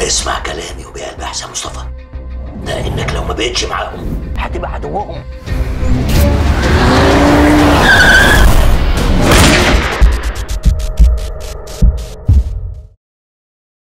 اسمع كلامي وبقلب احسن مصطفى، ده انك لو ما بقتش معاهم هتبقى عدوهم.